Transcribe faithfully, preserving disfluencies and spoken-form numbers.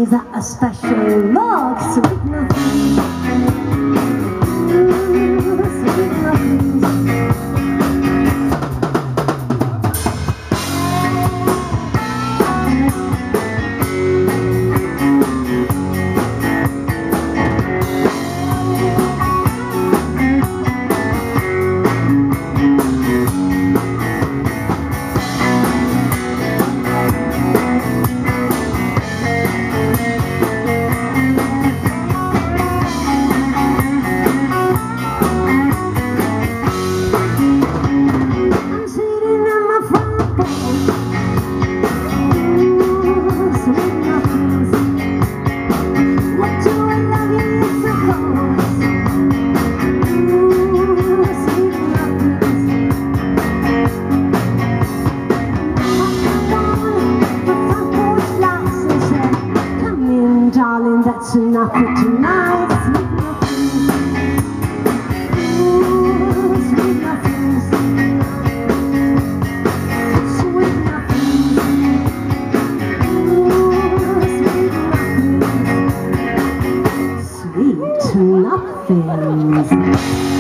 nothings that are special. Look, sweet nothings. Ooh, sweet nothings. Darling, that's enough for tonight. Sweet nothings. Ooh, sweet nothings. Sweet nothings. Ooh, sweet nothings. Sweet nothings.